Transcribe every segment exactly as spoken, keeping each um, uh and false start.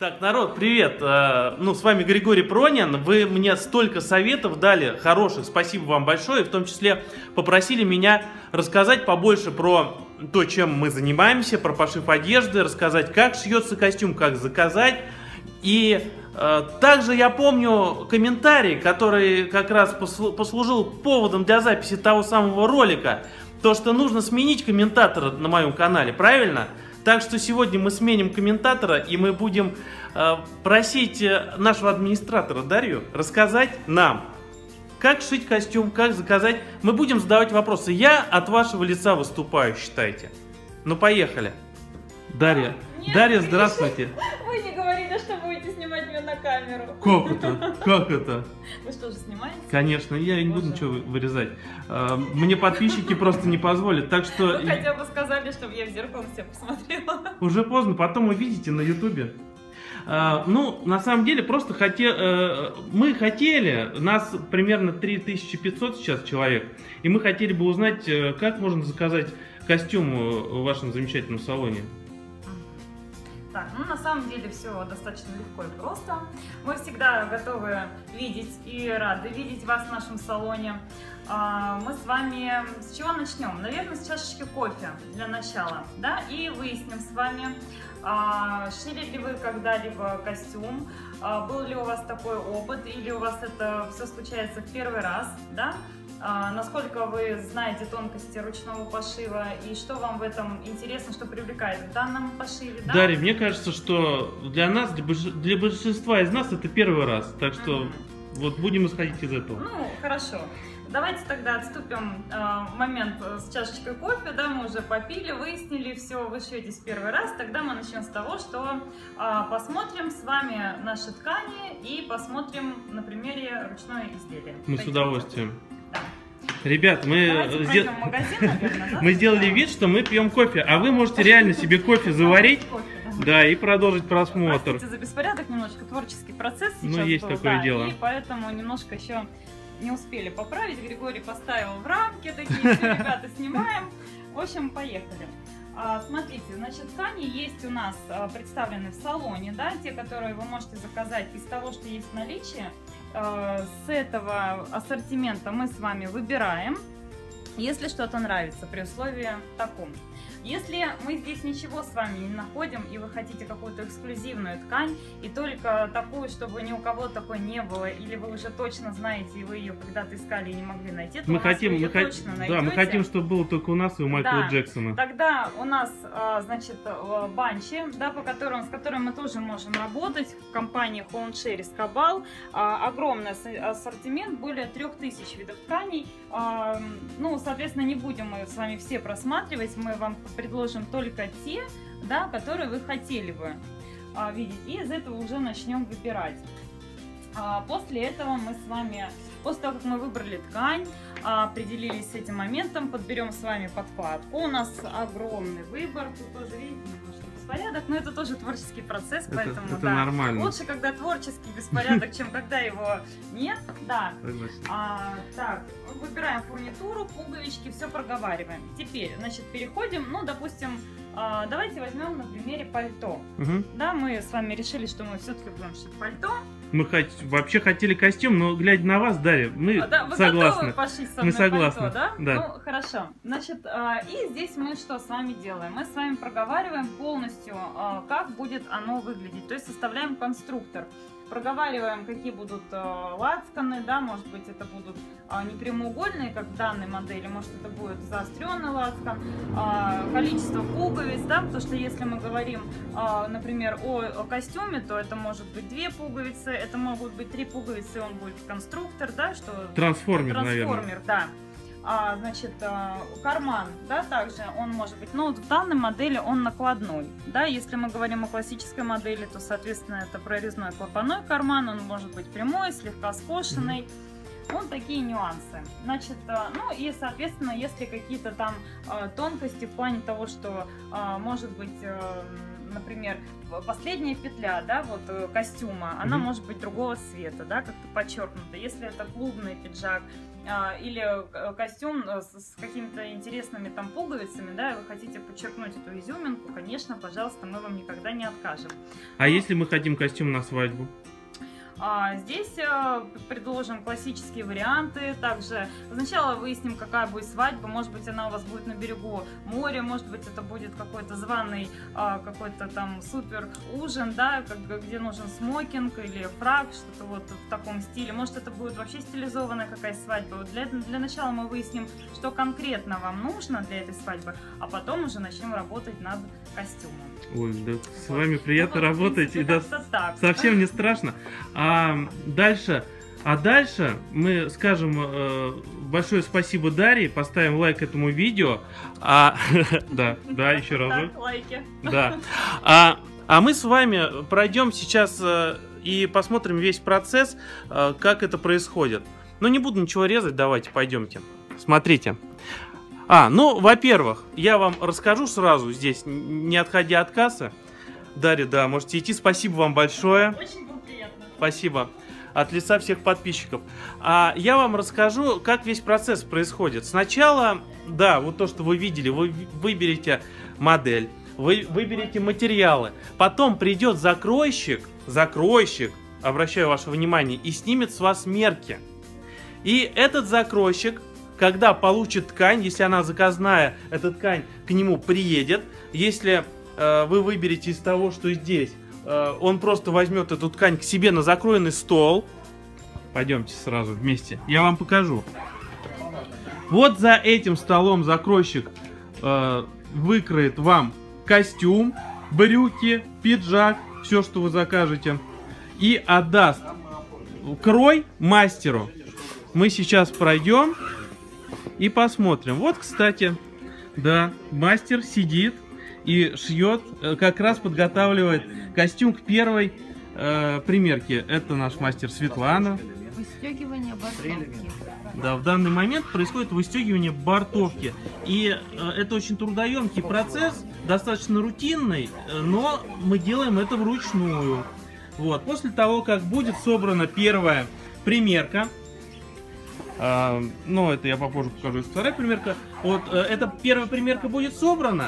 Так, народ, привет! Ну, с вами Григорий Пронин. Вы мне столько советов дали, хороших, спасибо вам большое. В том числе попросили меня рассказать побольше про то, чем мы занимаемся, про пошив одежды, рассказать, как шьется костюм, как заказать. И э, также я помню комментарий, который как раз послужил поводом для записи того самого ролика. То, что нужно сменить комментатора на моем канале, правильно? Так что сегодня мы сменим комментатора, и мы будем э, просить нашего администратора Дарью рассказать нам, как шить костюм, как заказать. Мы будем задавать вопросы. Я от вашего лица выступаю, считайте. Ну, поехали. Дарья. Нет, Дарья, здравствуйте. Вы не говорили, что будете снимать меня на камеру. Как это? Как это? Вы что же снимаете? Конечно, я не буду ничего вырезать. Мне подписчики просто не позволят, так что... Вы хотя бы сказали, чтобы я в зеркало на себя посмотрела. Уже поздно, потом увидите на ютубе. Ну, на самом деле, просто хотел, мы хотели, нас примерно три тысячи пятьсот сейчас человек, и мы хотели бы узнать, как можно заказать костюм в вашем замечательном салоне. Так, ну на самом деле все достаточно легко и просто. Мы всегда готовы видеть и рады видеть вас в нашем салоне. Мы с вами с чего начнем? Наверное, с чашечки кофе для начала, да, и выясним с вами, шили ли вы когда-либо костюм, был ли у вас такой опыт, или у вас это все случается в первый раз, да? Насколько вы знаете тонкости ручного пошива и что вам в этом интересно, что привлекает в данном пошиве, да? Дарья, мне кажется, что для нас, для большинства из нас это первый раз, так что mm-hmm. вот будем исходить из этого. Ну, хорошо. Давайте тогда отступим э, момент с чашечкой кофе, да, мы уже попили, выяснили все, вы шьетесь первый раз, тогда мы начнем с того, что э, посмотрим с вами наши ткани и посмотрим на примере ручное изделие. Мы Пойдем. С удовольствием. Да. Ребят, мы, сдел... магазин, наверное, да? мы сделали вид, что мы пьем кофе, а вы можете реально себе кофе заварить. Да, и продолжить просмотр. Простите за беспорядок, немножко творческий процесс сейчас. Ну, есть был, такое да, дело. И поэтому немножко еще не успели поправить. Григорий поставил в рамки такие, все, ребята, снимаем. В общем, поехали. А, смотрите, значит, ткани есть у нас а, представлены в салоне, да, те, которые вы можете заказать из того, что есть в наличии. А, с этого ассортимента мы с вами выбираем, если что-то нравится, при условии таком. Если мы здесь ничего с вами не находим, и вы хотите какую-то эксклюзивную ткань, и только такую, чтобы ни у кого такой не было, или вы уже точно знаете, и вы ее когда-то искали и не могли найти, то мы у хотим, нас вы мы ее хот... точно да, найдете. мы хотим, чтобы было только у нас и у Майкла да. Джексона. Тогда у нас, значит, банчи, да, по которым, с которыми мы тоже можем работать в компании Home Cherries Cabal. Огромный ассортимент, более трех тысяч видов тканей. Ну, соответственно, не будем мы с вами все просматривать, мы вам предложим только те, да, которые вы хотели бы а, видеть, и из этого уже начнем выбирать. А, после этого мы с вами, после того, как мы выбрали ткань, а, определились с этим моментом, подберем с вами подкладку. У нас огромный выбор, тут тоже видите, немножко беспорядок, но это тоже творческий процесс, это, поэтому это да, нормально. Лучше, когда творческий беспорядок, чем когда его нет, да. А, так, выбираем фурнитуру, пуговички, все проговариваем. Теперь, значит, переходим, ну, допустим, а, давайте возьмем на примере пальто. Угу. Да, мы с вами решили, что мы все-таки будем шить пальто. Мы хот... вообще хотели костюм, но глядя на вас, Дарья, мы а, да, вы согласны. Пошить со мы мной согласны, пальто, да? да? Ну, хорошо. Значит, а, и здесь мы что с вами делаем? Мы с вами проговариваем полностью, а, как будет оно выглядеть. То есть составляем конструктор. Проговариваем, какие будут э, лацканы, да, может быть, это будут э, не прямоугольные, как в данной модели, может, это будет заостренный лацкан, э, количество пуговиц, да, потому что если мы говорим, э, например, о, о костюме, то это может быть две пуговицы, это могут быть три пуговицы, он будет конструктор, да, что... Трансформер, Трансформер, наверное. да. А, значит, карман, да, также он может быть, но вот в данной модели он накладной, да, если мы говорим о классической модели, то, соответственно, это прорезной клапанной карман, он может быть прямой, слегка скошенный, mm-hmm. Вот такие нюансы. Значит, ну и, соответственно, если какие-то там тонкости в плане того, что может быть, например, последняя петля, да, вот костюма, она mm-hmm. может быть другого цвета, да, как-то подчеркнута. Если это клубный пиджак, или костюм с какими-то интересными там пуговицами, да, и вы хотите подчеркнуть эту изюминку, конечно, пожалуйста, мы вам никогда не откажем. А если мы хотим костюм на свадьбу? А здесь а, предложим классические варианты. Также сначала выясним, какая будет свадьба. Может быть, она у вас будет на берегу моря, может быть, это будет какой-то званый, а, какой-то там супер ужин, да, как, где нужен смокинг или фрак, что-то вот в таком стиле. Может, это будет вообще стилизованная какая-то свадьба. Вот для, для начала мы выясним, что конкретно вам нужно для этой свадьбы, а потом уже начнем работать над костюмом. Ой, да, с вами приятно ну, вот, работать, принципе, и да, так. совсем не страшно. А дальше, а дальше мы скажем э, большое спасибо Дарье, поставим лайк этому видео. А, да, да, еще раз. Так, лайки. Да. А, а мы с вами пройдем сейчас э, и посмотрим весь процесс, э, как это происходит. Но не буду ничего резать, давайте, пойдемте. Смотрите. А, ну, во-первых, я вам расскажу сразу здесь, не отходя от кассы. Дарья, да, можете идти. Спасибо вам большое. Очень было приятно. Спасибо. От лица всех подписчиков. А я вам расскажу, как весь процесс происходит. Сначала, да, вот то, что вы видели, вы выберете модель, вы выберете материалы. Потом придет закройщик, закройщик, обращаю ваше внимание, и снимет с вас мерки. И этот закройщик, когда получит ткань, если она заказная, эта ткань к нему приедет. Если э, вы выберете из того, что здесь, э, он просто возьмет эту ткань к себе на закроенный стол. Пойдемте сразу вместе, я вам покажу. Вот за этим столом закройщик э, выкроет вам костюм, брюки, пиджак, все, что вы закажете, и отдаст крой мастеру. Мы сейчас пройдем и посмотрим. Вот, кстати, да, мастер сидит и шьет, как раз подготавливает костюм к первой э, примерке. Это наш мастер Светлана. Выстегивание бортовки. Да, в данный момент происходит выстегивание бортовки. И э, это очень трудоемкий процесс, достаточно рутинный, но мы делаем это вручную. Вот. После того, как будет собрана первая примерка, Uh, ну, это я попозже покажу. Вторая примерка. Вот uh, эта первая примерка будет собрана.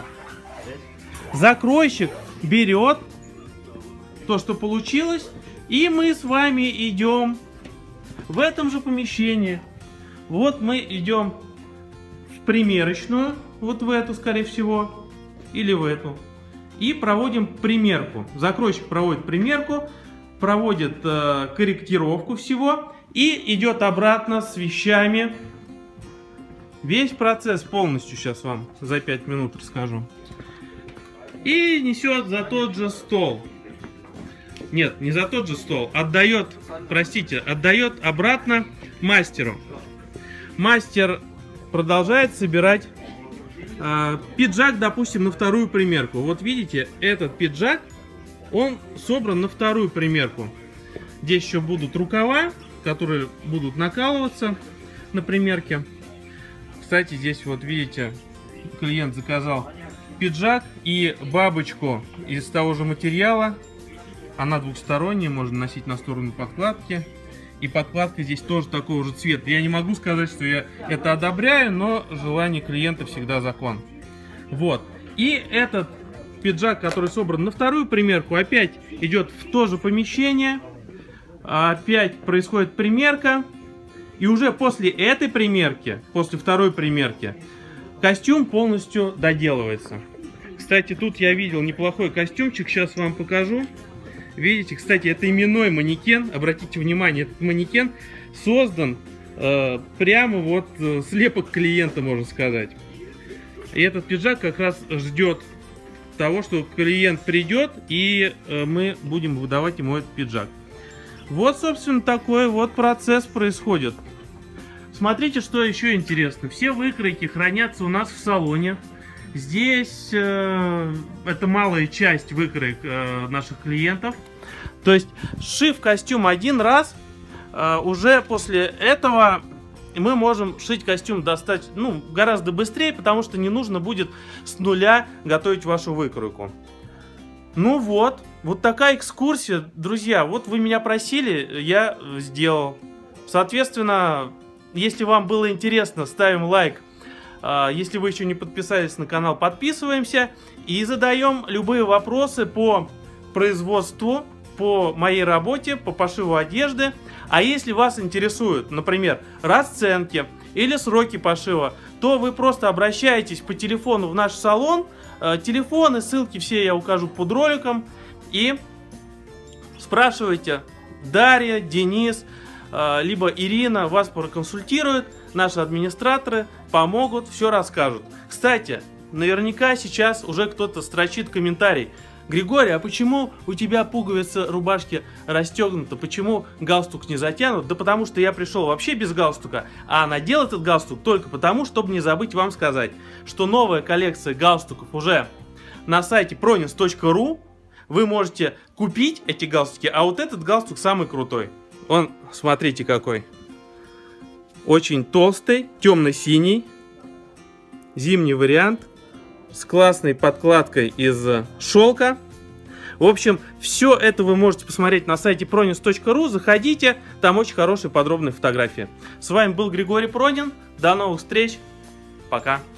Закройщик берет то, что получилось, и мы с вами идем в этом же помещении. Вот мы идем в примерочную, вот в эту, скорее всего, или в эту, и проводим примерку. Закройщик проводит примерку, проводит uh, корректировку всего. И идет обратно с вещами. Весь процесс полностью сейчас вам за пять минут расскажу. И несет за тот же стол. Нет, не за тот же стол. Отдает, простите, отдает обратно мастеру. Мастер продолжает собирать э, пиджак, допустим, на вторую примерку. Вот видите, этот пиджак, он собран на вторую примерку. Здесь еще будут рукава, которые будут накалываться на примерке. Кстати, здесь вот видите, клиент заказал пиджак и бабочку из того же материала. Она двухсторонняя, можно носить на сторону подкладки. И подкладка здесь тоже такого же цвета. Я не могу сказать, что я это одобряю, но желание клиента всегда закон. Вот. И этот пиджак, который собран на вторую примерку, опять идет в то же помещение. Опять происходит примерка. И уже после этой примерки, после второй примерки, костюм полностью доделывается. Кстати, тут я видел неплохой костюмчик. Сейчас вам покажу. Видите, кстати, это именной манекен. Обратите внимание, этот манекен создан э, прямо вот э, слепок клиента, можно сказать. И этот пиджак как раз ждет того, что клиент придет, и э, мы будем выдавать ему этот пиджак. Вот, собственно, такой вот процесс происходит. Смотрите, что еще интересно. Все выкройки хранятся у нас в салоне. Здесь э, это малая часть выкроек э, наших клиентов. То есть, сшив костюм один раз, э, уже после этого мы можем шить костюм достать, ну, гораздо быстрее, потому что не нужно будет с нуля готовить вашу выкройку. Ну вот, вот такая экскурсия, друзья. Вот вы меня просили, я сделал. Соответственно, Если вам было интересно, ставим лайк. Если вы еще не подписались на канал, подписываемся. И задаем любые вопросы по производству, по моей работе, по пошиву одежды. А если вас интересуют, например, расценки или сроки пошива, то вы просто обращаетесь по телефону в наш салон. Телефоны, ссылки все я укажу под роликом. И спрашивайте. Дарья, Денис, либо Ирина вас проконсультируют. Наши администраторы помогут, все расскажут. Кстати, наверняка сейчас уже кто-то строчит комментарий. Григорий, а почему у тебя пуговица рубашки расстегнута? Почему галстук не затянут? Да потому что я пришел вообще без галстука, а надел этот галстук только потому, чтобы не забыть вам сказать, что новая коллекция галстуков уже на сайте пронинс точка ру. Вы можете купить эти галстуки, а вот этот галстук самый крутой. Он, смотрите какой. Очень толстый, темно-синий. Зимний вариант. С классной подкладкой из шелка. В общем, все это вы можете посмотреть на сайте пронинс точка ру. Заходите, там очень хорошие подробные фотографии. С вами был Григорий Пронин. До новых встреч. Пока.